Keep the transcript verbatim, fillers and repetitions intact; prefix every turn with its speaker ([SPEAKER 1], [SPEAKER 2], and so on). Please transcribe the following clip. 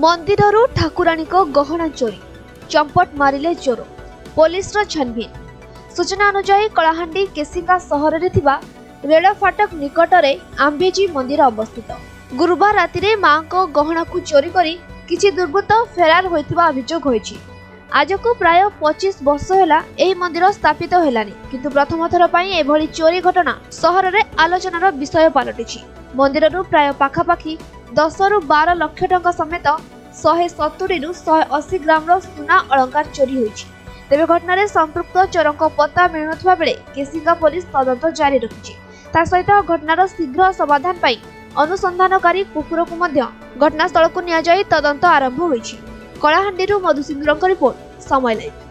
[SPEAKER 1] मंदिररू ठाकुराणी गहना चोरी चंपट मारिले चोर पुलिस छानबीन। सूचना अनुसार कलाहांडी केसिंगा सहर में रेल फाटक निकटरे आंबेजी मंदिर अवस्थित। गुरुवार राति मां को गहना को चोरी करी किछि दुर्बृत्त फेरार होइतिबा अभियोग होइछि। आज को प्राय पच्चीस वर्ष हैला एही मंदिर स्थापित हेलानी, किंतु प्रथम थर पई एभली चोरी घटना सहर रे आलोचनार विषय पलटिछि। मंदिररू प्राय पाखापाखि दस रु बारह लाख टंका समेत शहे सतुरी रु शहे अशी ग्राम सुना अलंकार चोरी होइछि। तेबे घटना संपृक्त चोरक पता मिलुनथिबा बेले केसिंगा पुलिस तदंत जारी रखिछि। ता सहित घटनार शीघ्र समाधान पाई अनुसंधानकारी कुकुर को मध्य घटनास्थल को निया जाई तदंत आरंभ होइछि। कलाहांडीरू मधुसिंदुरଙ୍କ रिपोर्ट, समय लाइव।